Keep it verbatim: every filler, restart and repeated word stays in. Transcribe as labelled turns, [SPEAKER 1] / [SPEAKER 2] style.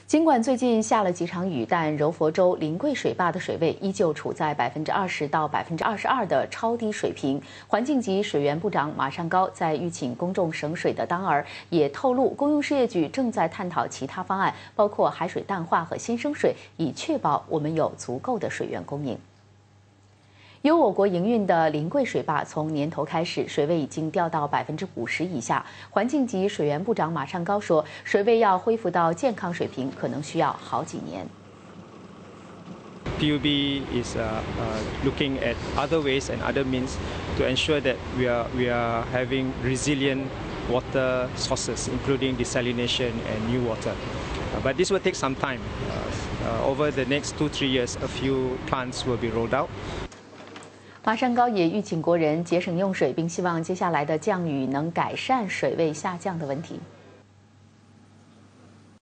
[SPEAKER 1] 尽管最近下了几场雨，但柔佛州临桂水坝的水位依旧处在百分之二十到百分之二十二的超低水平。环境及水源部长马善高在吁请公众省水的当儿，也透露公用事业局正在探讨其他方案，包括海水淡化和新生水，以确保我们有足够的水源供应。 由我国营运的临桂水坝，从年头开始，水位已经掉到百分之五十以下。环境及水源部长马善高说，水位要恢复到健康水平，可能需要好几年。
[SPEAKER 2] P U B is uh, uh, looking at other ways and other means to ensure that we are we are having resilient water sources, including desalination and new water. Uh, but this will take some time. Uh, uh, over the next two three years, a few plants will be rolled out.
[SPEAKER 1] 马善高也吁请国人节省用水，并希望接下来的降雨能改善水位下降的问题。